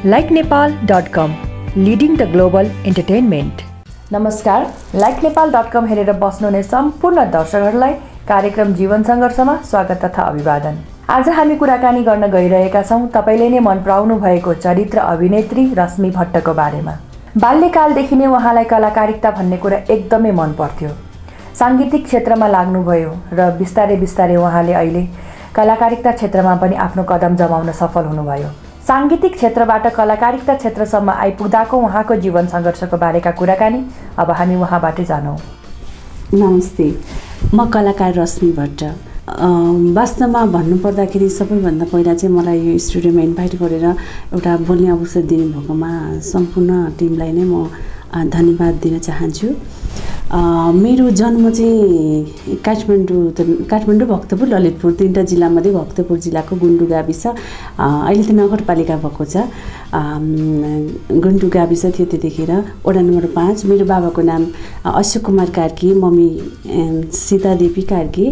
likenepal.com, leading the global entertainment. नमस्कार, likenepal.com हेरेर बस्नुहुने सम्पूर्ण दर्शकहरूलाई कार्यक्रम जीवन सङ्घर्षमा स्वागत तथा अभिवादन। आज हामी कुराकानी गर्न गइरहेका छौँ तपाईले नै मन पराउनु भएको चरित्र अभिनेत्री रश्मि भट्टको बारेमा। बाल्यकालदेखि नै उहाँलाई कलाकारिता भन्ने कुरा एकदमै मन पर्थ्यो। सांगीतिक क्षेत्रमा लाग्नुभयो र बिस्तारै बिस्तारै उहाँले अहिले कलाकारिता क्षेत्रमा पनि आफ्नो कदम जमाउन सफल हुनुभयो। सांगीतिक क्षेत्रबाट कलाकारिता क्षेत्रसम्म आइपुग्दाको उहाँको जीवन सङ्घर्षको बारेका कुराकानी अब हामी उहाँबाटै जानौँ। नमस्ते, म कलाकार रश्मि भट्ट। वास्तवमा भन्नुपर्दाखेरि सबैभन्दा पहिला चाहिँ मलाई यो स्टुडियोमा इन्भाइट गरेर एउटा बोल्ने अवसर दिनुभएकोमा सम्पूर्ण टिमलाई नै म धन्यवाद दिन चाहन्छु। मेरो जन्म चाहिँ काठमाडौँ भक्तपुर ललितपुर तीनटा जिल्लामध्ये भक्तपुर जिल्लाको गुन्डु गाविस, अहिले त नगरपालिका भएको छ, गुन्डु गाविस थियो त्यतिखेर, वडा नम्बर 5। मेरो बाबाको नाम अशोक कुमार कार्की, मम्मी सीता देवी कार्की।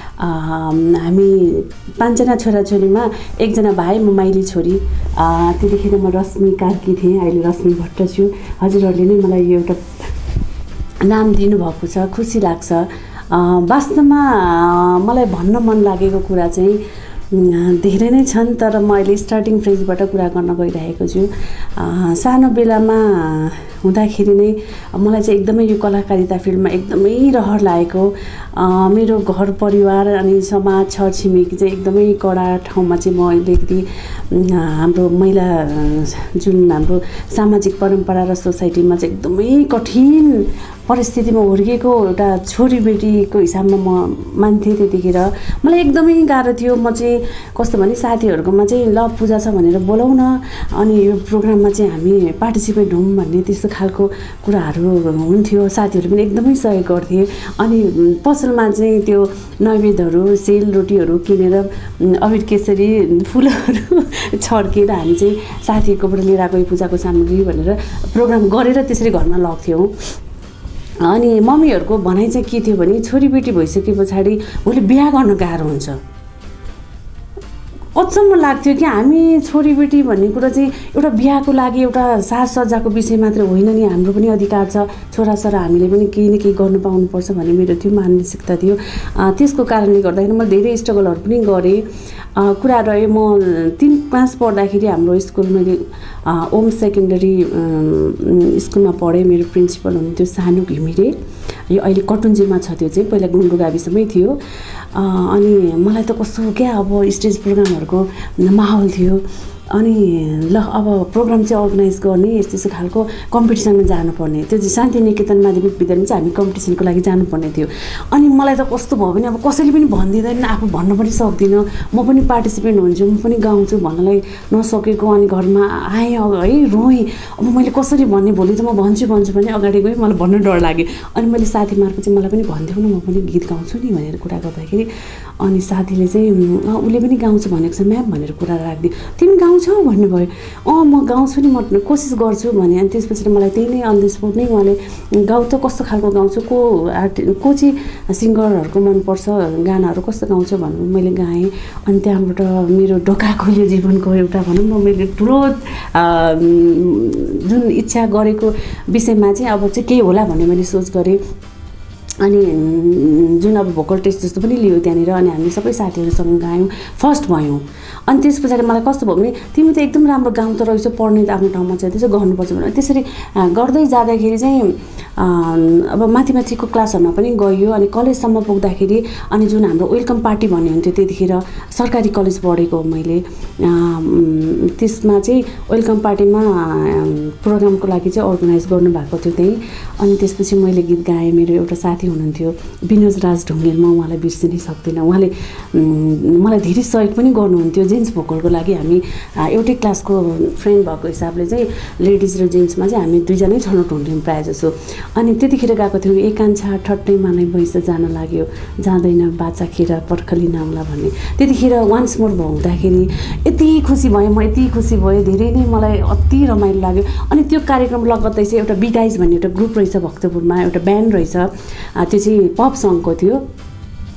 हामी 5 जना छोराछोरीमा एकजना भाइ, म माइली छोरी। त्यतिखेर म रश्मि कार्की थिएँ, अहिले रश्मि भट्ट छु। हजुरहरूले नै मलाई यो एउटा नाम दिनुभएको छ, खुसी लाग्छ। वास्तवमा मलाई भन्न मन लागेको कुरा चाहिँ धेरै नै छन्, तर म अहिले स्टार्टिङ फेजबाट कुरा गर्न गइरहेको छु। सानो बेलामा हुँदाखेरि नै मलाई चाहिँ एकदमै यो कलाकारिता फिल्डमा एकदमै रहर लागेको। मेरो घर परिवार अनि समाज छरछिमेकी चाहिँ एकदमै कडा ठाउँमा चाहिँ म अलिकति हाम्रो महिला जुन हाम्रो सामाजिक परम्परा र सोसाइटीमा चाहिँ एकदमै कठिन परिस्थितिमा हुर्किएको एउटा छोरीबेटीको हिसाबमा म मान्थेँ। त्यतिखेर मलाई एकदमै गाह्रो थियो। म चाहिँ कस्तो भने साथीहरूकोमा चाहिँ ल पूजा छ भनेर बोलाउ न, अनि यो प्रोग्राममा चाहिँ हामी पार्टिसिपेट हौँ भन्ने त्यस्तो खालको कुराहरू हुन्थ्यो। साथीहरू पनि एकदमै सहयोग गर्थे। अनि पसलमा चाहिँ त्यो नैवेद्यहरू, सेल रोटीहरू किनेर अबिर केसरी फुलहरू छर्केर हामी चाहिँ साथीहरूकोबाट लिएर आएको पूजाको सामग्री भनेर प्रोग्राम गरेर त्यसरी घरमा लग्थ्यौँ। अनि मम्मीहरूको भनाइ चाहिँ के थियो भने छोरीबेटी भइसके पछाडि उसले बिहा गर्न गाह्रो हुन्छ। अचम्म लाग्थ्यो कि हामी छोरीबेटी भन्ने कुरा चाहिँ एउटा बिहाको लागि एउटा साजसज्जाको विषय मात्र होइन नि, हाम्रो पनि अधिकार छ, छोराछोरा हामीले पनि केही न केही गर्नु पाउनुपर्छ भन्ने मेरो त्यो मानसिकता थियो। त्यसको कारणले गर्दाखेरि मैले धेरै स्ट्रगलहरू पनि गरेँ। कुरा रह्यो, म 3 क्लास पढ्दाखेरि हाम्रो स्कुल मैले ओम सेकेन्डरी स्कुलमा पढेँ। मेरो प्रिन्सिपल हुनुहुन्थ्यो सानु घिमिरे, यो अहिले कटुन्जीमा छ, त्यो चाहिँ पहिला गुन्डु गाविसमै थियो। अनि मलाई त कस्तो क्या अब स्टेज प्रोग्रामहरूको माहौल थियो। अनि ल अब प्रोग्राम चाहिँ अर्गनाइज गर्ने, यस्तो यस्तो खालको कम्पिटिसनमा जानुपर्ने, त्यो चाहिँ शान्तिनिकेतन माध्यमिक विद्यालयमा चाहिँ हामी कम्पिटिसनको लागि जानुपर्ने थियो। अनि मलाई त कस्तो भयो भने अब कसैले पनि भनिदिँदैन, आफू भन्न पनि सक्दिनँ, म पनि पार्टिसिपेन्ट हुन्छु, म पनि गाउँछु भन्नलाई नसकेको। अनि घरमा आएँ है, रोएँ, अब मैले कसरी भन्ने, भोलि त म भन्छु भने अगाडि गएँ, मलाई भन्न डर लाग्यो। अनि मैले साथी मार्फत चाहिँ मलाई पनि भनिदिउँ न, म पनि गीत गाउँछु नि भनेर कुरा गर्दाखेरि अनि साथीले चाहिँ उसले पनि गाउँछु भनेको छ म्याम भनेर कुरा राखिदियो। तिमी गाउँछौ भन्नुभयो। म गाउँछु नि, म कोसिस गर्छु भने। अनि त्यसपछि मलाई त्यही नै अन द स्पोट नै उहाँले गाउँ त कस्तो खालको गाउँछु, को चाहिँ सिङ्गरहरूको मनपर्छ, गानाहरू कस्तो गाउँछ भन्नु मैले गाएँ। अनि त्यहाँबाट मेरो ढोका खोल्यो जीवनको एउटा भनौँ न, मैले ठुलो जुन इच्छा गरेको विषयमा चाहिँ अब चाहिँ केही होला भन्ने मैले सोच गरेँ। अनि जुन अब भोकल टेस्ट जस्तो पनि लियो त्यहाँनिर। अनि हामी सबै साथीहरूसँग गायौँ, फर्स्ट भयौँ। अनि त्यस पछाडि मलाई कस्तो भयो भने तिमी त एकदम राम्रो गाउँ त रहेछ, पढ्ने त आफ्नो ठाउँमा छ, त्यसो गर्नुपर्छ भनेर त्यसरी गर्दै जाँदाखेरि चाहिँ अब माथिको क्लासहरूमा पनि गयो। अनि कलेजसम्म पुग्दाखेरि अनि जुन हाम्रो वेलकम पार्टी भन्ने हुन्थ्यो, त्यतिखेर सरकारी कलेज पढेको मैले, त्यसमा चाहिँ वेलकम पार्टीमा प्रोग्रामको लागि चाहिँ अर्गनाइज गर्नुभएको थियो त्यहीँ। अनि त्यसपछि मैले गीत गाएँ। मेरो एउटा साथी हुनुहुन्थ्यो विनोद राज ढुङ्गेल, म उहाँलाई बिर्सिनै सक्दिनँ। उहाँले मलाई धेरै सहयोग पनि गर्नुहुन्थ्यो जेन्ट्स भोकलको लागि। हामी एउटै क्लासको फ्रेन्ड भएको हिसाबले चाहिँ लेडिज र जेन्ट्समा चाहिँ हामी 2 जनै छनौट हुन्थ्यौँ प्रायः जसो। अनि त्यतिखेर गएको थियौँ एकान्छा ठट्टै मानै भइस जान लाग्यो, जाँदैन बाचा खेर पर्खली नाउला भन्ने। त्यतिखेर वान्स मोर हुँदाखेरि यति खुसी भएँ, म यति खुसी भएँ, धेरै नै मलाई अति रमाइलो लाग्यो। अनि त्यो कार्यक्रम लगत्तै चाहिँ एउटा बिटाइज भन्ने एउटा ग्रुप रहेछ भक्तपुरमा, एउटा ब्यान्ड रहेछ, त्यो चाहिँ पप सङको थियो।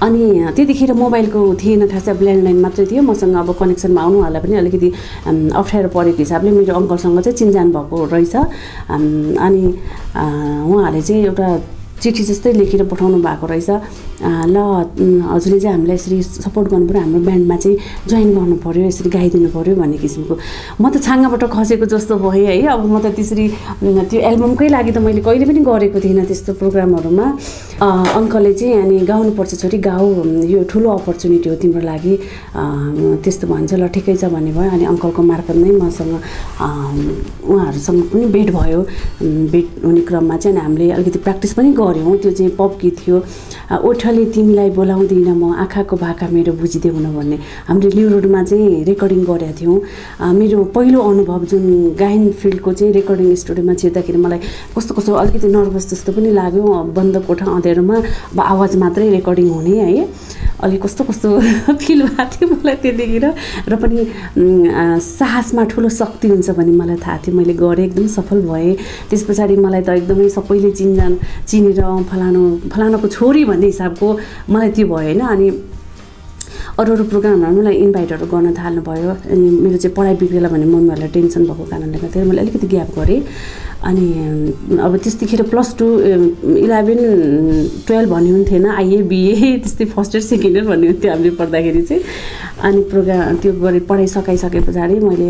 अनि त्यतिखेर मोबाइलको थिएन, खासै अब ल्यान्डलाइन मात्रै थियो मसँग। अब कनेक्सनमा आउनुहरूलाई पनि अलिकति अप्ठ्यारो परेको हिसाबले मेरो अङ्कलसँग चाहिँ चिनजान भएको रहेछ। अनि उहाँहरूले चाहिँ एउटा चिठी जस्तै लेखेर पठाउनु भएको रहेछ, ल हजुरले चाहिँ हामीलाई यसरी सपोर्ट गर्नु पऱ्यो, हाम्रो ब्यान्डमा चाहिँ जोइन गर्नु पऱ्यो, यसरी गाइदिनु पऱ्यो भन्ने किसिमको। म त छाँगाबाट खसेको जस्तो भएँ है। अब म त त्यसरी त्यो एल्बमकै लागि त मैले कहिले पनि गरेको थिइनँ त्यस्तो प्रोग्रामहरूमा। अङ्कलले चाहिँ अनि गाउनुपर्छ छोरी, गाऊ, यो ठुलो अपर्च्युनिटी हो तिम्रो लागि, त्यस्तो भन्छ। ल ठिकै छ भन्ने भयो। अनि अङ्कलको मार्फत नै मसँग उहाँहरूसँग पनि भेट भयो। भेट हुने क्रममा चाहिँ हामीले अलिकति प्र्याक्टिस पनि गऱ्यौँ। त्यो चाहिँ पप गीत थियो, ओठले तिमीलाई बोलाउँदिनँ म, आँखाको भाका मेरो बुझिदेऊ न भन्ने। हामीले न्यु रोडमा चाहिँ रेकर्डिङ गरेका थियौँ। मेरो पहिलो अनुभव जुन गायन फिल्डको चाहिँ रेकर्डिङ स्टुडियोमा छिर्दाखेरि मलाई कस्तो कस्तो अलिकति नर्भस जस्तो पनि लाग्यो। बन्द कोठा अँध्यारोमा अब आवाज मात्रै रेकर्डिङ हुने है, अलिक कस्तो कस्तो फिल भएको थियो मलाई त्यतिखेर। र पनि साहसमा ठुलो शक्ति हुन्छ भन्ने मलाई थाहा थियो। मैले गरेँ, एकदम सफल भएँ। त्यस पछाडि मलाई त एकदमै सबैले चिनेर फलानाको छोरी भन्ने हिसाबको मलाई त्यो भयो होइन। अनि अरू प्रोग्रामहरू मलाई इन्भाइटहरू गर्न थाल्नुभयो। अनि मेरो चाहिँ पढाइ बिग्रेला भन्ने मम्मीहरूलाई टेन्सन भएको कारणले गर्दा मैले अलिकति ग्याप गरेँ। अनि अब त्यतिखेर +2, 11, 12 भन्ने हुन्थेन, आइए बिए त्यस्तै फर्स्ट इयर सेकेन्ड इयर भन्ने हुन्थ्यो हामीले पढ्दाखेरि चाहिँ। अनि प्रोग्राम त्यो गरेँ, पढाइ सकाइसके पछाडि मैले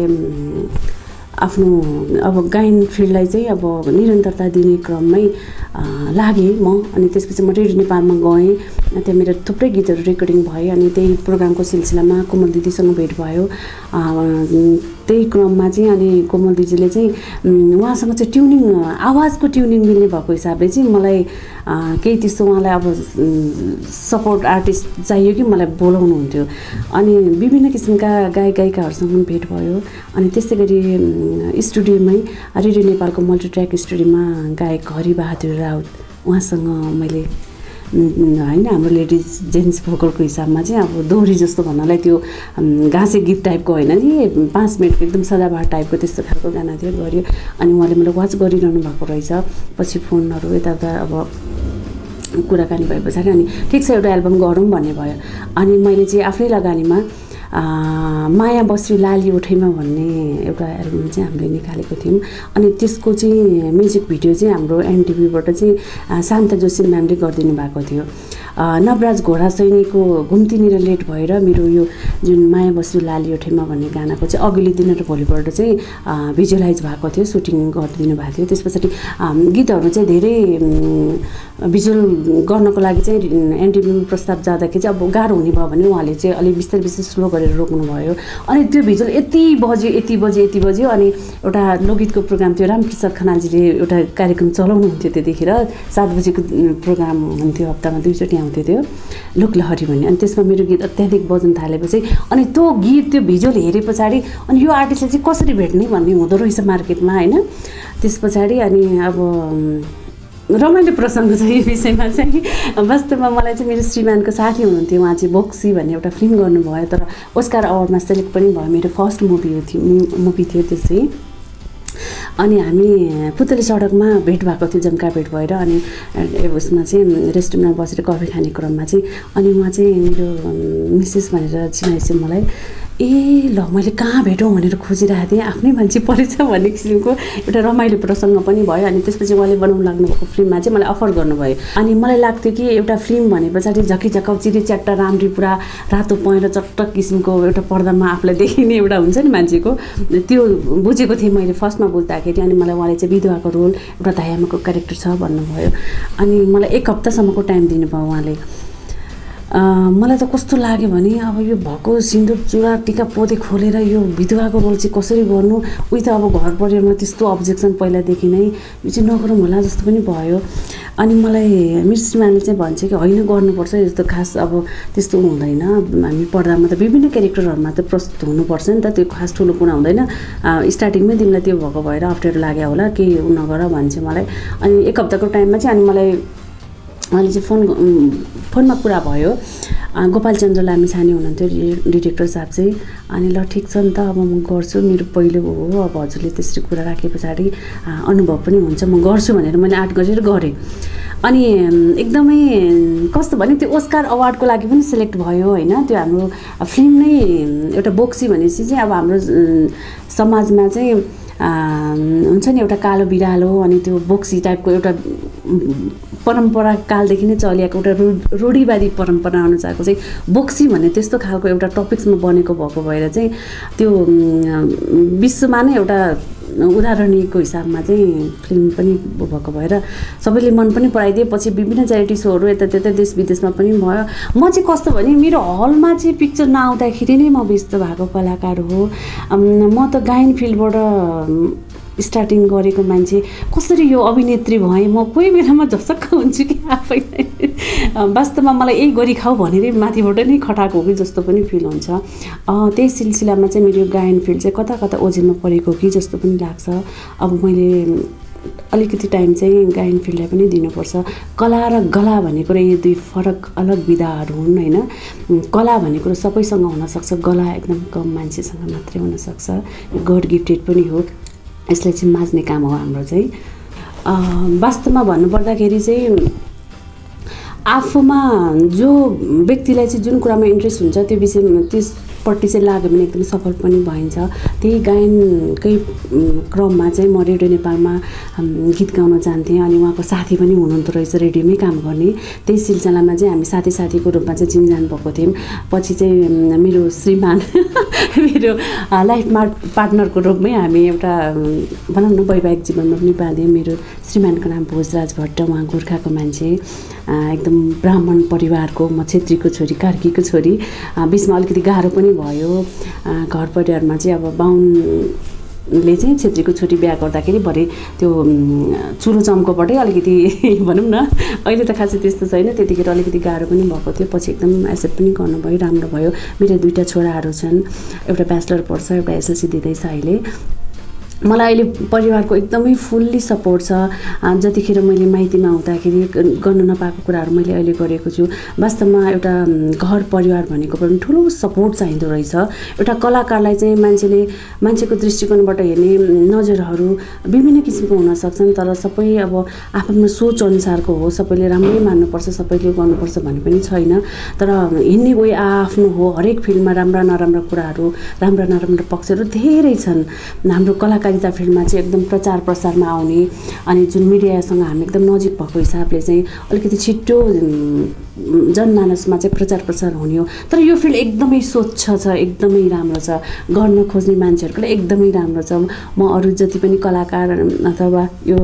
आफ्नो अब गायन फिल्डलाई चाहिँ अब निरन्तरता दिने क्रममै लागेँ म। अनि त्यसपछि म रेडियो नेपालमा गएँ, त्यहाँ मेरो थुप्रै गीतहरू रेकर्डिङ भए। अनि त्यही प्रोग्रामको सिलसिलामा कोमल दिदीसँग भेट भयो। त्यही क्रममा चाहिँ अनि कोमल दिदीले चाहिँ उहाँसँग चाहिँ ट्युनिङ, आवाजको ट्युनिङ मिल्ने भएको हिसाबले चाहिँ मलाई केही त्यस्तो उहाँलाई अब सपोर्ट आर्टिस्ट चाहियो कि मलाई बोलाउनुहुन्थ्यो। अनि विभिन्न किसिमका गायिकाहरूसँग भेट भयो। अनि त्यस्तै गरी स्टुडियोमै रेडियो नेपालको मल्टिट्र्याक स्टुडियोमा गायक हरिबहादुर राउत उहाँसँग मैले होइन हाम्रो लेडिज जेन्ट्स भोकलको हिसाबमा चाहिँ अब दोहोरी जस्तो भन्नलाई त्यो घाँसे गीत टाइपको होइन नि, 5 मिनटको एकदम सदाबहार टाइपको त्यस्तो खालको गाना थियो, गऱ्यो। अनि उहाँले मलाई वाच गरिरहनु भएको रहेछ। पछि फोनहरू यताउता अब कुराकानी भए पछाडि अनि ठिक छ एउटा एल्बम गरौँ भन्ने भयो। अनि मैले चाहिँ आफ्नै लगानीमा माया बस्यो लाली उठैमा भन्ने एउटा एल्बम चाहिँ हामीले निकालेको थियौँ। अनि त्यसको चाहिँ म्युजिक भिडियो चाहिँ हाम्रो एनटिभीबाट चाहिँ शान्त जोशी म्यामले गरिदिनु भएको थियो। नवराज घोडा सैनीको घुम्तीनिर लेट भएर मेरो यो जुन माया बस्यो लाली उठैमा भन्ने गानाको चाहिँ अघिल्लो दिन र भोलिपल्ट चाहिँ भिजुअलाइज भएको थियो, सुटिङ गरिदिनु भएको थियो। त्यस पछाडि गीतहरू चाहिँ धेरै भिजुअल गर्नको लागि चाहिँ एनटिभीमा प्रस्ताव जाँदाखेरि चाहिँ अब गाह्रो हुने भयो भने उहाँले चाहिँ अलिक बिस्तारै स्लो गरेर रोक्नुभयो। अनि त्यो भिजुअल यति बज्यो। अनि एउटा लोकगीतको प्रोग्राम थियो, रामप्रसाद खनालजीले एउटा कार्यक्रम चलाउनुहुन्थ्यो त्यतिखेर, 7 बजेको प्रोग्राम हुन्थ्यो, हप्तामा 2 चोटि आउँथ्यो त्यो लोकलहरी भन्ने। अनि त्यसमा मेरो गीत अत्याधिक बज्न थालेपछि अनि त्यो गीत त्यो भिजुअल हेरे पछाडि अनि यो आर्टिस्टलाई चाहिँ कसरी भेट्ने भन्ने हुँदो रहेछ मार्केटमा होइन। त्यस पछाडि अनि अब रमाइलो प्रसङ्ग छ यो विषयमा चाहिँ। वास्तवमा मलाई चाहिँ मेरो श्रीमानको साथी हुनुहुन्थ्यो, उहाँ चाहिँ बोक्सी भन्ने एउटा फिल्म गर्नुभयो, तर ओस्कार अवार्डमा सेलेक्ट पनि भयो। मेरो फर्स्ट मुभी थियो त्यो चाहिँ। अनि हामी पुतली सडकमा भेट भएको थियो, जम्का भेट भएर। अनि उसमा चाहिँ रेस्टुरेन्टमा बसेर कफी खाने क्रममा चाहिँ अनि उहाँ चाहिँ मेरो मिसेस भनेर चिनाएछ मलाई। ल मैले कहाँ भेटौँ भनेर खोजिरहेको थिएँ, आफ्नै मान्छे परेछ भन्ने किसिमको एउटा रमाइलो प्रसङ्ग पनि भयो। अनि त्यसपछि उहाँले बनाउनु लाग्नुभएको फिल्ममा चाहिँ मलाई अफर गर्नुभयो। अनि मलाई लाग्थ्यो कि एउटा फिल्म भने पछाडि झकिझकाउ चिरी च्याट्टा राम्री पुरा रातो पहेँलो चटक किसिमको एउटा पर्दामा आफूलाई देखिने एउटा हुन्छ नि मान्छेको, त्यो बुझेको थिएँ मैले फर्स्टमा बुझ्दाखेरि। अनि मलाई उहाँले चाहिँ विधवाको रोल एउटा दायामाको क्यारेक्टर छ भन्नुभयो। अनि मलाई 1 हप्तासम्मको टाइम दिनुभयो उहाँले। मलाई त कस्तो लाग्यो भने अब यो भएको सिन्दुर चुरा टिका पोते खोलेर यो विधवाको रोल चाहिँ कसरी गर्नु, उही त अब घर परिवारमा त्यस्तो अब्जेक्सन पहिलादेखि नै यो चाहिँ नगरौँ होला जस्तो पनि भयो। अनि मलाई मेरो श्रीमानले चाहिँ भन्छ कि होइन गर्नुपर्छ, यस्तो खास अब त्यस्तो हुँदैन, हामी पर्दामा त विभिन्न क्यारेक्टरहरूमा त प्रस्तुत हुनुपर्छ नि त, त्यो खास ठुलो कुरा हुँदैन, स्टार्टिङमै तिमीलाई त्यो भएको भएर अप्ठ्यारो लाग्यो होला, केही नगर भन्छ मलाई। अनि 1 हप्ताको टाइममा चाहिँ अनि मलाई उहाँले चाहिँ फोनमा कुरा भयो। गोपालचन्द्र लामिछाने हुनुहुन्थ्यो डिरेक्टर साहब चाहिँ। अनि ल ठिक छ नि त, अब म गर्छु, मेरो पहिलो हो, अब हजुरले त्यसरी कुरा राखे पछाडि अनुभव पनि हुन्छ, म गर्छु भनेर मैले आँट गरेर गरेँ। अनि एकदमै कस्तो भने त्यो ओस्कार अवार्डको लागि पनि सेलेक्ट भयो होइन। त्यो हाम्रो फिल्म नै एउटा बोक्सी भनेपछि चाहिँ अब हाम्रो समाजमा चाहिँ हुन्छ नि एउटा कालो बिरालो अनि त्यो बोक्सी टाइपको एउटा परम्परा कालदेखि नै चलिआएको एउटा रूढिवादी परम्परा अनुसारको चाहिँ बोक्सी भन्ने त्यस्तो खालको एउटा टपिक्समा बनेको भएको भएर चाहिँ त्यो विश्वमा नै एउटा उदाहरणीयको हिसाबमा चाहिँ फिल्म पनि भएको भएर सबैले मन पनि पराइदिए। पछि विभिन्न च्यारिटी सोहरू यता त्यता देश विदेशमा पनि भयो। म चाहिँ कस्तो भने मेरो हलमा चाहिँ पिक्चर नआउँदाखेरि नै म व्यस्त भएको कलाकार हो। म त गायन फिल्डबाट स्टार्टिङ गरेको मान्छे कसरी यो अभिनेत्री भएँ म कोही बेलामा झसक्क हुन्छु कि आफै वास्तवमा मलाई यही गरी खाऊ भनेरै माथिबाट नै खटाएको हो कि जस्तो पनि फिल हुन्छ। त्यही सिलसिलामा चाहिँ मेरो गायन फिल्ड चाहिँ कता कता ओझेलमा परेको कि जस्तो पनि लाग्छ। अब मैले अलिकति टाइम चाहिँ गायन फिल्डलाई पनि दिनुपर्छ। कला र गला भन्ने कुरा यो दुई फरक अलग विधाहरू हुन् होइन। कला भन्ने कुरो सबैसँग हुनसक्छ, गला एकदम कम मान्छेसँग मात्रै हुनसक्छ, गड गिफ्टेड पनि हो। यसलाई चाहिँ माझ्ने काम हो हाम्रो चाहिँ। वास्तवमा भन्नुपर्दाखेरि चाहिँ आफूमा जो व्यक्तिलाई चाहिँ जुन कुरामा इन्ट्रेस्ट हुन्छ त्यो विषयमा त्यसपट्टि चाहिँ लाग्यो भने एकदमै सफल पनि भइन्छ। त्यही गायनकै क्रममा चाहिँ म रेडियो नेपालमा गीत गाउन जान्थेँ अनि उहाँको साथी पनि हुनुहुन्थ्यो रहेछ रेडियोमै काम गर्ने। त्यही सिलसिलामा चाहिँ हामी साथीको रूपमा चाहिँ चिनजान भएको थियौँ। पछि चाहिँ मेरो श्रीमान मेरो लाइफ पार्टनरको रूपमै हामी एउटा भनौँ न वैवाहिक जीवनमा पनि बाँध्यौँ। मेरो श्रीमानको नाम भोजराज भट्ट, उहाँ गोर्खाको मान्छे, एकदम ब्राह्मण परिवारको, म छेत्रीको छोरी, कार्कीको छोरी। बिचमा अलिकति गाह्रो पनि भयो घर परिवारमा चाहिँ। अब बाहुनले चाहिँ छेत्रीको छोरी बिहा गर्दाखेरि भरे त्यो चुलो चम्कोबाटै अलिकति भनौँ न, अहिले त खासै त्यस्तो छैन, त्यतिखेर अलिकति गाह्रो पनि भएको थियो। पछि एकदम एक्सेप्ट पनि गर्नुभयो, राम्रो भयो। मेरो 2टा छोराहरू छन्, एउटा ब्याचलर पढ्छ, एउटा एसएलसी दिँदैछ अहिले। मलाई अहिले परिवारको एकदमै फुल्ली सपोर्ट छ। जतिखेर मैले माइतीमा हुँदाखेरि गर्न नपाएको कुराहरू मैले अहिले गरेको छु। वास्तवमा एउटा घर परिवार भनेको पनि ठुलो सपोर्ट चाहिँदो रहेछ। एउटा कलाकारलाई चाहिँ मान्छेको दृष्टिकोणबाट हेर्ने नजरहरू विभिन्न किसिमको हुन सक्छन्, तर सबै अब आफ्नो सोच अनुसारको हो। सबैले राम्रै मान्नुपर्छ, सबैले गर्नुपर्छ भन्ने पनि छैन। तर हिँड्ने वे आफ्नो हो। हरेक फिल्डमा राम्रा नराम्रा कुराहरू, राम्रा नराम्रा पक्षहरू धेरै छन्। हाम्रो कलाकारिता फिल्डमा चाहिँ एकदम प्रचार प्रसारमा आउने अनि जुन मिडियासँग हामी एकदम नजिक भएको हिसाबले चाहिँ अलिकति छिट्टो जनमानसमा चाहिँ प्रचार प्रसार हुने हो। तर यो फिल्ड एकदमै स्वच्छ छ, एकदमै राम्रो छ, गर्न खोज्ने मान्छेहरूको लागि एकदमै राम्रो छ। म अरू जति पनि कलाकार अथवा यो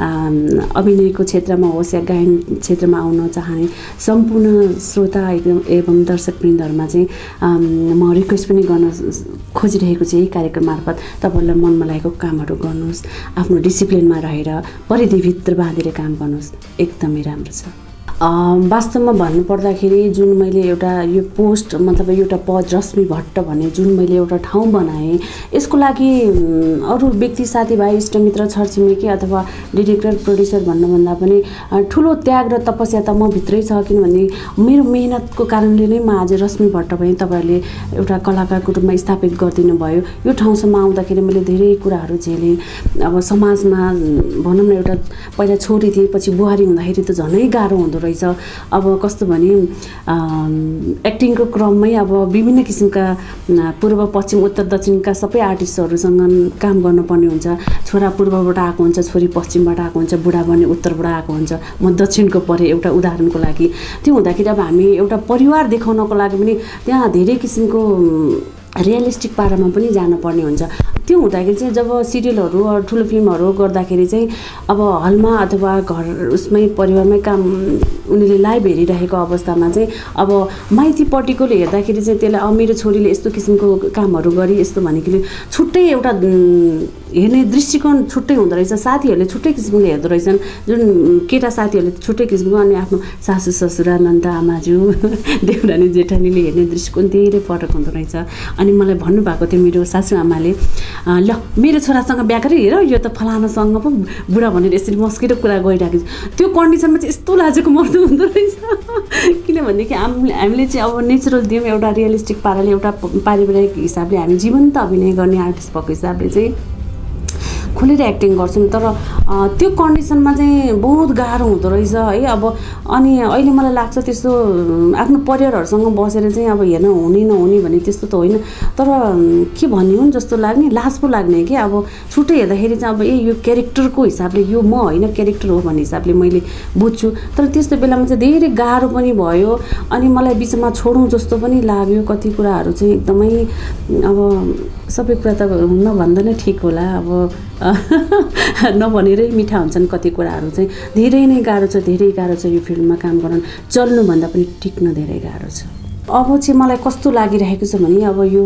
अभिनयको क्षेत्रमा होस् या गायन क्षेत्रमा आउन चाहने सम्पूर्ण श्रोता एवं दर्शकवृन्दहरूमा चाहिँ म रिक्वेस्ट पनि गर्न खोजिरहेको छु यही कार्यक्रम मार्फत, तपाईँहरूलाई मनमा लागेको कामहरू गर्नुहोस्, आफ्नो डिसिप्लिनमा रहेर परिधिभित्र बाँधेर काम गर्नुहोस्, एकदमै राम्रो छ। वास्तवमा भन्नुपर्दाखेरि जुन मैले एउटा यो पोस्ट मतलब एउटा पद रश्मि भट्ट भन्ने जुन मैले एउटा ठाउँ बनाएँ, यसको लागि अरू व्यक्ति साथीभाइ इष्टमित्र छरछिमेकी अथवा डिरेक्टर प्रोड्युसर भन्नुभन्दा पनि ठुलो त्याग र तपस्या त म भित्रै छ। किनभने मेरो मेहनतको कारणले नै म आज रश्मि भट्ट भएँ, तपाईँहरूले एउटा कलाकारको रूपमा स्थापित गरिदिनु भयो। यो ठाउँसम्म आउँदाखेरि मैले धेरै कुराहरू झेलेँ। अब समाजमा भनौँ न, एउटा पहिला छोरी थिएँ, पछि बुहारी हुँदाखेरि त झनै गाह्रो हुँदो रहेछ। अब कस्तो भने एक्टिङको क्रममै अब विभिन्न किसिमका पूर्व पश्चिम उत्तर दक्षिणका सबै आर्टिस्टहरूसँग काम गर्नुपर्ने हुन्छ। छोरा पूर्वबाट आएको हुन्छ, छोरी पश्चिमबाट आएको हुन्छ, बुढा बन्ने उत्तरबाट आएको हुन्छ, म दक्षिणको परे एउटा उदाहरणको लागि। त्यो हुँदाखेरि अब हामी एउटा परिवार देखाउनको लागि पनि त्यहाँ धेरै किसिमको रियलिस्टिक पारामा पनि जानुपर्ने हुन्छ। त्यो हुँदाखेरि चाहिँ जब सिरियलहरू ठुलो फिल्महरू गर्दाखेरि चाहिँ अब हलमा अथवा घर उसमै परिवारमै काम उनीहरूले लाइभ हेरिरहेको अवस्थामा चाहिँ अब माइतीपट्टिकोले हेर्दाखेरि चाहिँ त्यसलाई मेरो छोरीले यस्तो किसिमको कामहरू गरी यस्तो भनेकोले छुट्टै एउटा हेर्ने दृष्टिकोण छुट्टै हुँदो रहेछ। साथीहरूले छुट्टै किसिमले हेर्दो रहेछन्, जुन केटा साथीहरूले छुट्टै किसिमको, अनि आफ्नो सासू ससुरा नन्दा आमाजू देउरानी जेठानीले हेर्ने दृष्टिकोण धेरै फरक हुँदो रहेछ। अनि मलाई भन्नुभएको थियो मेरो सासू आमाले, ल मेरो छोरासँग बिहा गरेर हेर, यो त फलानासँग पो बुढा भनेर यसरी मस्किएर कुरा गरिरहेको छ। त्यो कन्डिसनमा चाहिँ यस्तो लाजेको मर्दो हुँदो रहेछ। किनभनेदेखि हामीले चाहिँ अब नेचुरल दियौँ, एउटा रियलिस्टिक पाराले, एउटा पारिवारिक हिसाबले हामी जीवन्त अभिनय गर्ने आर्टिस्ट भएको हिसाबले चाहिँ खुलेर एक्टिङ गर्छौँ तर त्यो कन्डिसनमा चाहिँ बहुत गाह्रो हुँदो रहेछ है। अब अनि अहिले मलाई लाग्छ त्यस्तो आफ्नो परिवारहरूसँग बसेर चाहिँ अब हेर्न हुने नहुने भन्ने त्यस्तो त होइन, तर के भन्ने हुन् जस्तो लाग्ने, लाज पो लाग्ने कि अब छुट्टै हेर्दाखेरि चाहिँ अब यो क्यारेक्टरको हिसाबले यो म होइन क्यारेक्टर हो भन्ने हिसाबले मैले बुझ्छु। तर त्यस्तो बेलामा चाहिँ धेरै गाह्रो पनि भयो अनि मलाई बिचमा छोडौँ जस्तो पनि लाग्यो। कति कुराहरू चाहिँ एकदमै अब सबै कुरा त नभन्दा नै ठिक होला, अब नभनेरै मिठा हुन्छन् कति कुराहरू चाहिँ। धेरै नै गाह्रो छ, धेरै गाह्रो छ यो फिल्डमा काम गर्न, चल्नुभन्दा पनि टिक्न धेरै गाह्रो छ। अब चाहिँ मलाई कस्तो लागिरहेको छ भने अब यो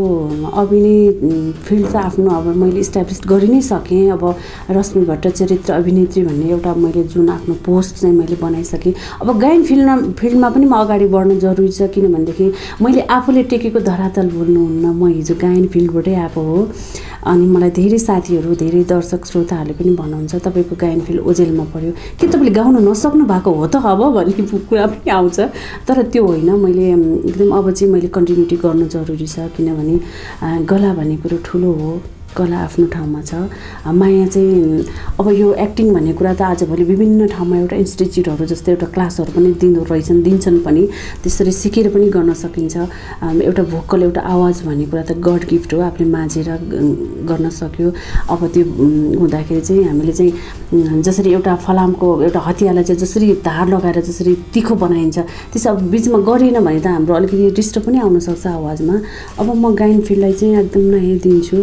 अभिनय फिल्ड त आफ्नो अब मैले इस्टाब्लिस गरि नै सकेँ। अब रश्मि भट्ट चरित्र अभिनेत्री भन्ने एउटा मैले जुन आफ्नो पोस्ट चाहिँ मैले बनाइसकेँ। अब गायन फिल्डमा पनि म अगाडि बढ्नु जरुरी छ, किनभनेदेखि मैले आफूले टेकेको धरातल भुल्नुहुन्न। म हिजो गायन फिल्डबाटै आएको हो अनि मलाई धेरै साथीहरू धेरै दर्शक श्रोताहरूले पनि भन्नुहुन्छ तपाईँको गायन फिल्ड ओझेलमा पर्यो, के तपाईँले गाउन नसक्नु भएको हो त अब भन्ने कुरा पनि आउँछ। तर त्यो होइन, मैले एकदम अब चाहिँ मैले कन्टिन्युटी गर्नु जरुरी छ, किनभने गला भन्ने कुरो ठुलो हो, कला आफ्नो ठाउँमा छ। माया चाहिँ अब यो एक्टिङ भन्ने कुरा त आजभोलि विभिन्न ठाउँमा एउटा इन्स्टिट्युटहरू जस्तै एउटा क्लासहरू पनि दिन्छन् पनि, त्यसरी सिकेर पनि गर्न सकिन्छ। एउटा भोकल एउटा आवाज भन्ने कुरा त गड गिफ्ट हो, आफूले माझेर गर्न सक्यो। अब त्यो हुँदाखेरि चाहिँ हामीले चाहिँ जसरी एउटा फलामको एउटा हतियालाई चाहिँ जसरी धार लगाएर जसरी तिखो बनाइन्छ त्यसो अब बिचमा गरिएन भने त हाम्रो अलिकति डिस्टर्ब पनि आउनसक्छ आवाजमा। अब म गायन फिल्डलाई चाहिँ एकदम नयाँ दिन्छु।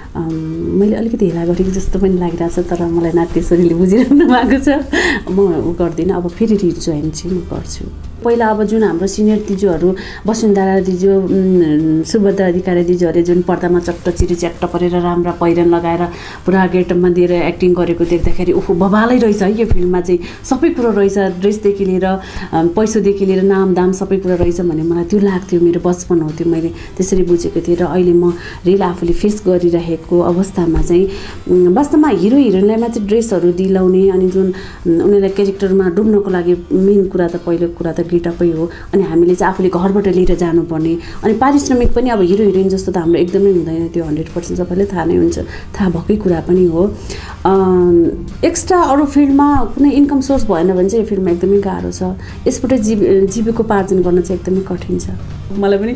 मैले अलिकति हेला गरेको जस्तो पनि लागिरहेको छ, तर मलाई नाट्यश्वरीले बुझिरहनु भएको छ, म उ गर्दिनँ। अब फेरि रिजोइन चाहिँ म गर्छु। पहिला अब जुन हाम्रो सिनियर दिजूहरू वसुन्धरा दिजू, सुभद्रा अधिकारी दिजूहरूले जुन पर्दामा चट्ट चिरी च्याट्ट परेर राम्रा पहिरन लगाएर पुरा गेटअपमा दिएर एक्टिङ गरेको देख्दाखेरि ओहो बबालै रहेछ है यो फिल्ममा चाहिँ, सबै कुरो रहेछ, ड्रेसदेखि लिएर पैसोदेखि लिएर नाम दाम सबै कुरा रहेछ भन्ने मलाई त्यो लाग्थ्यो। मेरो बचपन हो त्यो, मैले त्यसरी बुझेको थिएँ। र अहिले म रियल आफूले फेस गरिरहेको अवस्थामा चाहिँ वास्तवमा हिरो हिरोइनलाई मात्रै ड्रेसहरू दिलाउने अनि जुन उनीहरूलाई क्यारेक्टरमा डुब्नको लागि मेन कुरा त पहिलो कुरा त गेटअपै हो। अनि हामीले चाहिँ आफूले घरबाट लिएर जानुपर्ने, अनि पारिश्रमिक पनि अब हिरो हिरोइन जस्तो त हाम्रो एकदमै हुँदैन, त्यो 100% सबैलाई थाहा नै हुन्छ, थाहा भएकै कुरा पनि हो। एक्स्ट्रा अरू फिल्डमा कुनै इन्कम सोर्स भएन भने चाहिँ यो फिल्डमा एकदमै गाह्रो छ। यसबाट जीविकोपार्जन गर्न चाहिँ एकदमै कठिन छ। मलाई पनि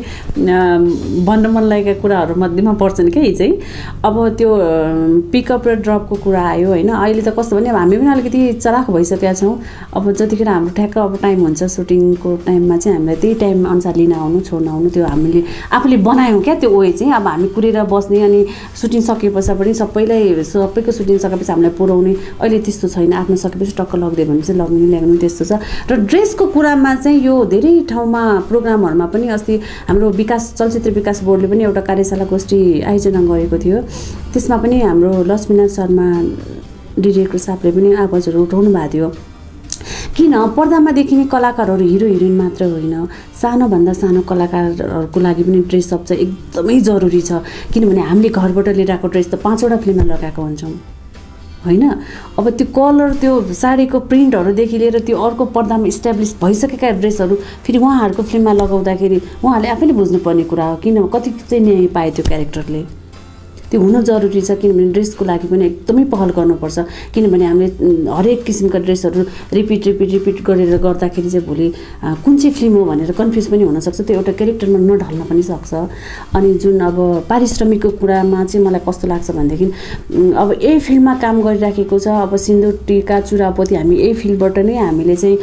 भन्न मन लागेका कुराहरू मध्येमा पर्छन् क्या चाहिँ। अब त्यो पिकअप र ड्रपको कुरा आयो होइन। अहिले त कस्तो भने अब हामी पनि अलिकति चलाख भइसकेका छौँ। अब जतिखेर हाम्रो ठ्याक्क अब टाइम हुन्छ सुटिङको टाइममा चाहिँ हामीलाई त्यही टाइम अनुसार लिन आउनु छोड्न आउनु त्यो हामीले आफूले बनायौँ क्या त्यो वे चाहिँ। अब हामी कुरेर बस्ने अनि सुटिङ सकेपछि पनि सबैको सुटिङ सकेपछि हामीलाई पुऱ्याउने, अहिले त्यस्तो छैन। आफ्नो सकेपछि टक्क लगिदियो भने चाहिँ लग्नु ल्याउनु त्यस्तो छ। र ड्रेसको कुरामा चाहिँ यो धेरै ठाउँमा प्रोग्रामहरूमा पनि हाम्रो चलचित्र विकास बोर्डले पनि एउटा कार्यशाला गोष्ठी आयोजना गरेको थियो। त्यसमा पनि हाम्रो लक्ष्मीनाथ शर्मा डिरेक्टर साहबले पनि आवाजहरू उठाउनु भएको थियो। किन पर्दामा देखिने कलाकारहरू हिरो हिरोइन मात्र होइन, सानोभन्दा सानो कलाकारहरूको लागि पनि ड्रेस अप चाहिँ एकदमै जरुरी छ। किनभने हामीले घरबाट लिएर आएको ड्रेस त 5वटा फिल्ममा लगाएको हुन्छौँ होइन। अब त्यो कलर त्यो साडीको प्रिन्टहरूदेखि लिएर त्यो अर्को पर्दामा इस्टाब्लिस भइसकेका ड्रेसहरू फेरि उहाँहरूको फिल्ममा लगाउँदाखेरि उहाँहरूले आफैले बुझ्नुपर्ने कुरा हो। किन कति चाहिँ न्याय पाए त्यो क्यारेक्टरले, त्यो हुन जरुरी छ। किनभने ड्रेसको लागि पनि एकदमै पहल गर्नुपर्छ। किनभने हामीले हरेक किसिमका ड्रेसहरू रिपिट गरेर गर्दाखेरि चाहिँ भोलि कुन चाहिँ फिल्म हो भनेर कन्फ्युज पनि हुनसक्छ, त्यो एउटा क्यारेक्टरमा नढल्न पनि सक्छ। अनि जुन अब पारिश्रमिकको कुरामा चाहिँ मलाई कस्तो लाग्छ भनेदेखि अब यही फिल्डमा काम गरिराखेको छ, अब सिन्दुर टीका चुरापोती हामी यही फिल्डबाट नै हामीले चाहिँ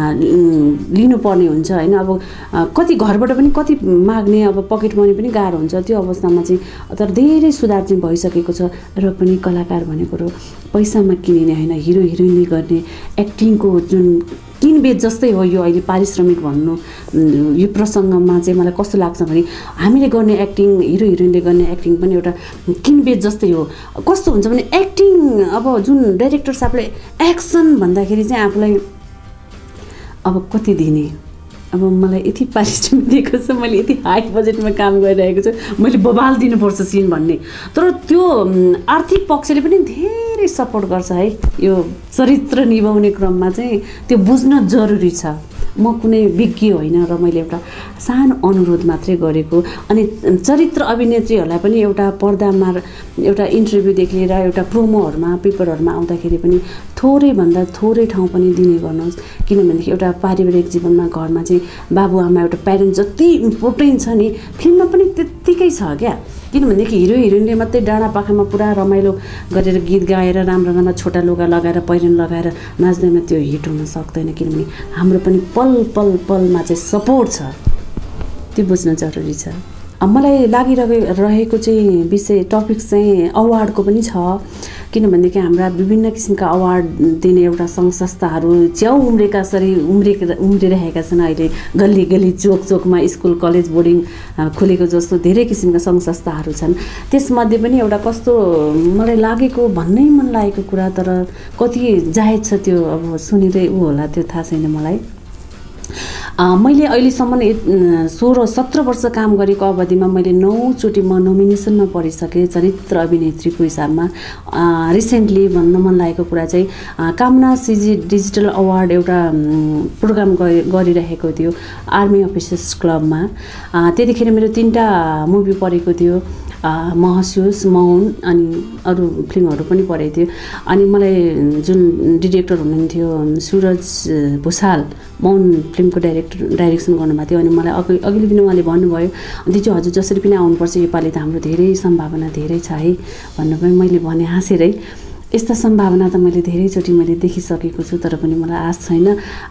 लिनुपर्ने हुन्छ होइन। अब कति घरबाट पनि कति माग्ने, अब पकेट मनी पनि गाह्रो हुन्छ त्यो अवस्थामा चाहिँ। तर धेरै सुधार चाहिँ भइसकेको छ। र पनि कलाकार भनेको पैसामा किनिने होइन, हिरो हिरोइनले गर्ने एक्टिङको जुन किनबेच जस्तै हो यो अहिले पारिश्रमिक भन्नु। यो प्रसङ्गमा चाहिँ मलाई कस्तो लाग्छ भने हामीले गर्ने एक्टिङ, हिरो हिरोइनले गर्ने एक्टिङ पनि एउटा किनबेच जस्तै हो। कस्तो हुन्छ भने एक्टिङ अब जुन डाइरेक्टर साहबले एक्सन भन्दाखेरि चाहिँ आफूलाई अब कति दिने, अब मलाई यति पारिश्रमिक दिएको छ, मैले यति हाई बजेटमा काम गरिरहेको छु, मैले बबाल दिनुपर्छ सिन भन्ने। तर त्यो आर्थिक पक्षले पनि धेरै सपोर्ट गर्छ है। यो चरित्र निभाउने क्रममा चाहिँ त्यो बुझ्न जरुरी छ। म कुनै विज्ञ होइन र मैले एउटा सानो अनुरोध मात्रै गरेको। अनि चरित्र अभिनेत्रीहरूलाई पनि एउटा पर्दामा एउटा इन्टरभ्यूदेखि लिएर एउटा प्रोमोहरूमा पेपरहरूमा आउँदाखेरि पनि थोरैभन्दा थोरै ठाउँ पनि दिने गर्नुहोस्। किनभनेदेखि एउटा पारिवारिक जीवनमा घरमा चाहिँ बाबुआमा एउटा प्यारेन्ट जति इम्पोर्टेन्ट छ नि फिल्ममा पनि त्यत्तिकै छ क्या। किनभनेदेखि हिरो हिरोइनले मात्रै डाँडा पाखामा पुरा रमाइलो गरेर गीत गाएर राम्रो राम्रो छोटा लुगा लगाएर पहिरन लगाएर नाच्दैमा त्यो हिट हुन सक्दैन। किनभने हाम्रो पनि पल पल पलमा चाहिँ सपोर्ट छ, त्यो बुझ्न जरुरी छ। मलाई लागिरहेको चाहिँ विषय टपिक चाहिँ अवार्डको पनि छ। किनभनेदेखि हाम्रा विभिन्न किसिमका अवार्ड दिने एउटा सङ्घ संस्थाहरू च्याउ उम्रिरहेका छन्। अहिले गल्ली गल्ली चोक चोकमा स्कुल कलेज बोर्डिङ खुलेको जस्तो धेरै किसिमका सङ्घ संस्थाहरू छन्। त्यसमध्ये पनि एउटा कस्तो मलाई लागेको भन्नै मन लागेको कुरा, तर कति जायज छ त्यो अब सुनिँदै होला, त्यो थाहा छैन मलाई। मैले अहिलेसम्म 16-17 वर्ष काम गरेको अवधिमा मैले 9 चोटि म नोमिनेसनमा परिसकेँ चरित्र अभिनेत्रीको हिसाबमा। रिसेन्टली भन्न मन लागेको कुरा चाहिँ कामना सिजी डिजिटल अवार्ड एउटा प्रोग्राम गरिरहेको थियो आर्मी अफिसर्स क्लबमा। त्यतिखेर मेरो 3टा मुभी परेको थियो, महसुस, मौन अनि अरू फिल्महरू पनि परेको थियो। अनि मलाई जुन डिरेक्टर हुनुहुन्थ्यो सुरज भुसाल, मौन फिल्मको डाइरेक्सन गर्नुभएको थियो। अनि मलाई अघिल्लो दिन उहाँले भन्नुभयो, दिजु हजुर जसरी पनि आउनुपर्छ, योपालि त हाम्रो धेरै सम्भावना धेरै छ है भन्नुभयो। मैले भने हाँसेरै यस्ता सम्भावना त मैले धेरैचोटि मैले देखिसकेको छु, तर पनि मलाई आश छैन।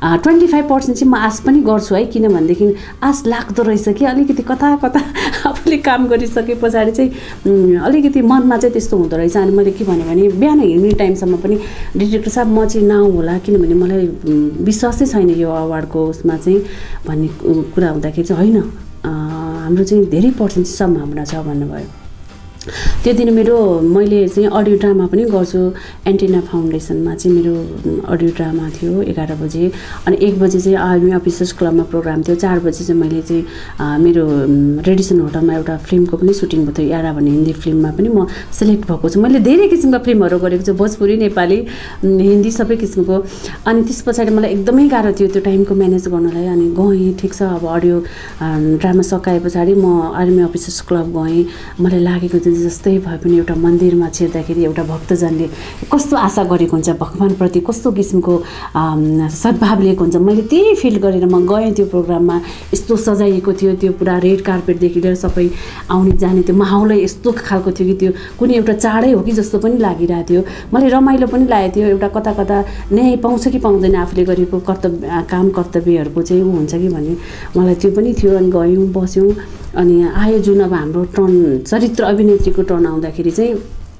25% चाहिँ म आश पनि गर्छु है। किनभनेदेखि आश लाग्दो रहेछ कि अलिकति कता कता आफूले काम गरिसके पछाडि चाहिँ अलिकति मनमा चाहिँ त्यस्तो हुँदो रहेछ। अनि मैले के भने बिहान हिँड्ने टाइमसम्म पनि डिरेक्टर साहब म चाहिँ नआउँ होला, किनभने मलाई विश्वासै छैन यो अवार्डको उसमा चाहिँ भन्ने कुरा हुँदाखेरि चाहिँ होइन हाम्रो चाहिँ धेरै पर्सेन्ट सम्भावना छ भन्नुभयो। त्यो दिन मैले चाहिँ अडियो ड्रामा पनि गर्छु एन्टिना फाउन्डेसनमा चाहिँ मेरो अडियो ड्रामा थियो 11 बजे। अनि 1 बजे चाहिँ आर्मी अफिसर्स क्लबमा प्रोग्राम थियो। 4 बजे चाहिँ मैले चाहिँ मेरो रेडिसन होटलमा एउटा फिल्मको पनि सुटिङ भयो थियो, यारा भन्ने हिन्दी फिल्ममा पनि म सिलेक्ट भएको छु। मैले धेरै किसिमका फिल्महरू गरेको छु, भोजपुरी, नेपाली, हिन्दी सबै किसिमको। अनि त्यस पछाडि मलाई एकदमै गाह्रो थियो त्यो टाइमको म्यानेज गर्नलाई। अनि गएँ, ठिक छ अब अडियो ड्रामा सकाए पछाडि म आर्मी अफिसर्स क्लब गएँ। मलाई लागेको थियो जस्तै भए पनि एउटा मन्दिरमा छिर्दाखेरि एउटा भक्तजनले कस्तो आशा गरेको हुन्छ भगवानप्रति, कस्तो किसिमको सद्भाव लिएको हुन्छ, मैले त्यही फिल गरेर म गएँ त्यो प्रोग्राममा। यस्तो सजाइएको थियो, त्यो पुरा रेड कार्पेटदेखि लिएर सबै आउने जाने त्यो माहौलै यस्तो खालको थियो कि त्यो कुनै एउटा चाडै हो कि जस्तो पनि लागिरहेको थियो। मलाई रमाइलो पनि लागेको थियो। एउटा कता कता न्याय पाउँछ कि पाउँदैन आफूले गरेको कर्तव्यहरूको चाहिँ ऊ हुन्छ कि भन्ने मलाई त्यो पनि थियो। अनि गयौँ, बस्यौँ। अनि आयो जुन अब हाम्रो टर्न चरित्र अभिनेत्रीको टर्न आउँदाखेरि चाहिँ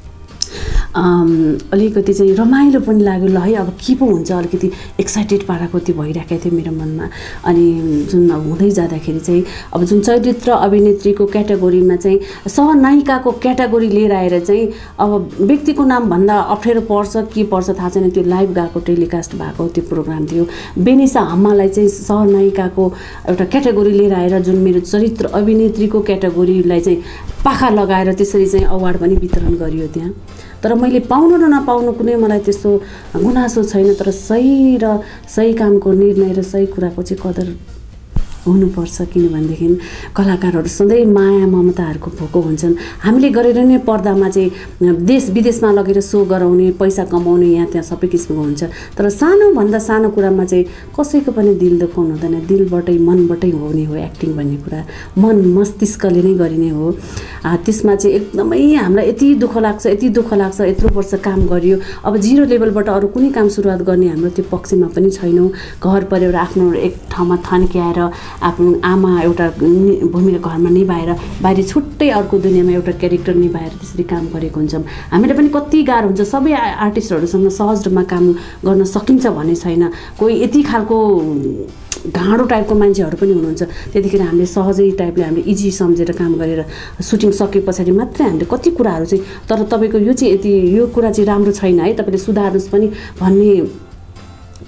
अलिकति चाहिँ रमाइलो पनि लाग्यो। ल है अब के पो हुन्छ, अलिकति एक्साइटेड पाराको त्यो भइरहेको थियो मेरो मनमा। अनि जुन अब हुँदै जाँदाखेरि चाहिँ अब जुन चरित्र अभिनेत्रीको क्याटेगोरीमा चाहिँ सहनायिकाको क्याटेगोरी लिएर आएर चाहिँ अब व्यक्तिको नाम भन्दा अप्ठ्यारो पर्छ के पर्छ थाहा छैन, त्यो लाइभ गएको टेलिकास्ट भएको त्यो प्रोग्राम थियो। बेनिसा हम्मालाई चाहिँ सहनायिकाको एउटा क्याटेगोरी लिएर आएर जुन मेरो चरित्र अभिनेत्रीको क्याटेगोरीलाई चाहिँ पाखा लगाएर त्यसरी चाहिँ अवार्ड पनि वितरण गरियो त्यहाँ। तर मैले पाउनु र नपाउनु कुनै मलाई त्यस्तो गुनासो छैन, तर सही कामको निर्णय र सही कुराको चाहिँ कदर हुनुपर्छ। किनभनेदेखि कलाकारहरू सधैँ माया ममताहरूको भोको हुन्छन्। हामीले गरेर नै पर्दामा चाहिँ देश विदेशमा लगेर सो गराउने, पैसा कमाउने, यहाँ त्यहाँ सबै किसिमको हुन्छ। तर सानोभन्दा सानो कुरामा चाहिँ कसैको पनि दिल दुखाउनु हुँदैन। दिलबाटै मनबाटै हुने हो एक्टिङ भन्ने कुरा, मन मस्तिष्कले नै गरिने हो। त्यसमा चाहिँ एकदमै हामीलाई यति दुःख लाग्छ, यत्रो वर्ष काम गरियो, अब 0 लेभलबाट अरू कुनै काम सुरुवात गर्ने हाम्रो त्यो पक्षमा पनि छैनौँ। घर परेर आफ्नो एक ठाउँमा थन्क्याएर आफ्नो आमा एउटा भूमिका घरमा निभाएर बाहिर छुट्टै अर्को दुनियाँमा एउटा क्यारेक्टर निभाएर त्यसरी काम गरेको हुन्छौँ। हामीलाई पनि कति गाह्रो हुन्छ। सबै आर्टिस्टहरूसँग सहज रूपमा काम गर्न सकिन्छ भन्ने छैन। कोही यति खालको घाँडो टाइपको मान्छेहरू पनि हुनुहुन्छ। त्यतिखेर हामीले सहजै टाइपले हामीले इजी सम्झेर काम गरेर सुटिङ सके पछाडि मात्रै हामीले कति कुराहरू चाहिँ तर तपाईँको यो कुरा चाहिँ राम्रो छैन है, तपाईँले सुधार्नुहोस् पनि भन्ने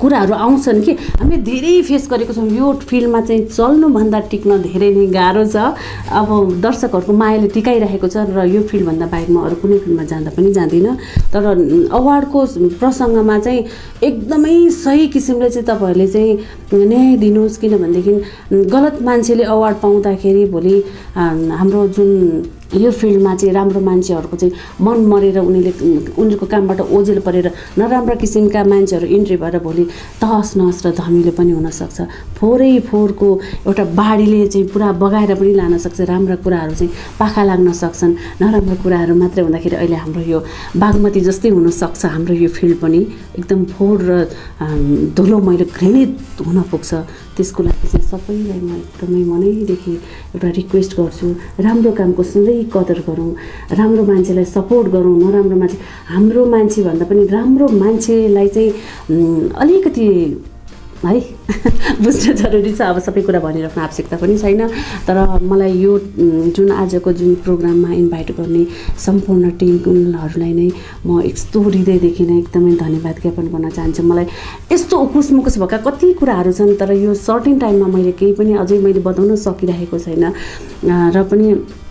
कुराहरू आउँछन् कि हामीले धेरै फेस गरेको छौँ। यो फिल्डमा चाहिँ चल्नुभन्दा टिक्न धेरै नै गाह्रो छ। अब दर्शकहरूको मायाले टिकाइरहेको छ र यो फिल्डभन्दा बाहेक म अरू कुनै फिल्डमा जाँदा पनि जाँदिनँ। तर अवार्डको प्रसङ्गमा चाहिँ एकदमै सही किसिमले चाहिँ तपाईँहरूले चाहिँ न्याय दिनुहोस्, किनभनेदेखि गलत मान्छेले अवार्ड पाउँदाखेरि भोलि हाम्रो जुन यो फिल्डमा चाहिँ राम्रो मान्छेहरूको चाहिँ मन मरेर उनीहरूको कामबाट ओझेल परेर नराम्रा किसिमका मान्छेहरू इन्ट्री भएर भोलि तहस नहस र धमिलो पनि हुनसक्छ। फोहोरको एउटा बाढीले चाहिँ पुरा बगाएर पनि लान सक्छ। राम्रा कुराहरू चाहिँ पाखा लाग्न सक्छन्। नराम्रो कुराहरू मात्रै हुँदाखेरि अहिले हाम्रो यो बागमती जस्तै हुनसक्छ। हाम्रो यो फिल्ड पनि एकदम फोहोर र धुलो मैलो घृणित हुन पुग्छ। त्यसको लागि चाहिँ सबैलाई म एकदमै मनैदेखि एउटा रिक्वेस्ट गर्छु, राम्रो कामको सधैँ कदर गरौँ, राम्रो मान्छेलाई सपोर्ट गरौँ। नराम्रो मान्छे हाम्रो मान्छे भन्दा पनि राम्रो मान्छेलाई चाहिँ अलिकति है बुझ्न जरुरी छ। अब सबै कुरा भनिराख्न आवश्यकता पनि छैन। तर मलाई यो जुन आजको जुन प्रोग्राममा इन्भाइट गर्ने सम्पूर्ण टिमहरूलाई नै म यस्तो हृदयदेखि नै एकदमै धन्यवाद ज्ञापन गर्न चाहन्छु। मलाई यस्तो उकुस मुकुस भएका कति कुराहरू छन्, तर यो सर्टेन टाइममा मैले केही पनि अझै मैले बताउन सकिरहेको छैन र पनि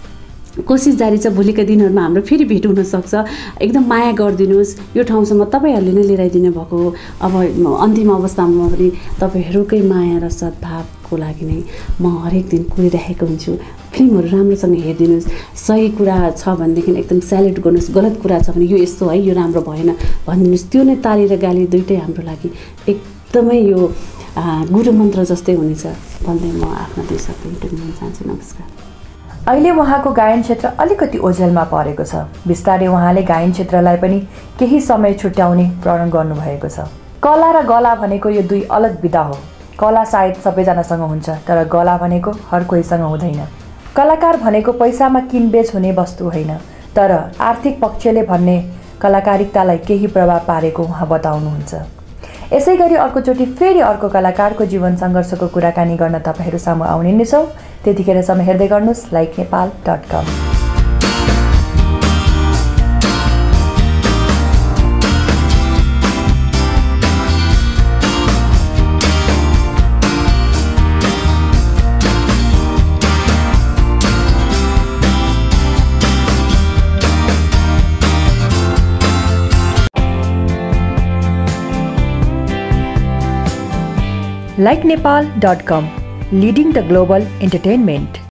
कोसिस जारी छ। भोलिका दिनहरूमा हाम्रो फेरि भेट हुनसक्छ। एकदम माया गरिदिनुहोस्। यो ठाउँसम्म तपाईँहरूले नै लिएर आइदिनु भएको हो। अब अन्तिम अवस्थामा पनि तपाईँहरूकै माया र सद्भावको लागि नै म हरेक दिन कुरिरहेको हुन्छु। फिल्महरू राम्रोसँग हेरिदिनुहोस्। सही कुरा छ भनेदेखि एकदम स्यालेट गर्नुहोस्, गलत कुरा छ भने यो यस्तो है, यो राम्रो भएन भनिदिनुहोस्। त्यो नै ताली र गाली दुइटै हाम्रो लागि एकदमै यो गुरु मन्त्र जस्तै हुनेछ भन्दै म आफ्ना दुई शब्द टुङ्ग्याउन चाहन्छु। नमस्कार। अहिले उहाँको गायन क्षेत्र अलिकति ओझेलमा परेको छ। बिस्तारै उहाँले गायन क्षेत्रलाई पनि केही समय छुट्याउने प्रण गर्नुभएको छ। कला र गला भनेको यो दुई अलग विधा हो। कला सायद सबैजनासँग हुन्छ, तर गला भनेको हर कोहीसँग हुँदैन। कलाकार भनेको पैसामा किनबेच हुने वस्तु होइन, तर आर्थिक पक्षले भन्ने कलाकारितालाई केही प्रभाव पारेको उहाँ बताउनुहुन्छ। यसै गरी अर्कोचोटि फेरि अर्को कलाकारको जीवन सङ्घर्षको कुराकानी गर्न तपाईँहरू सामु आउने नै छौँ। त्यतिखेरसम्म हेर्दै गर्नुहोस् likenepal.com। likenepal.com, leading the global entertainment.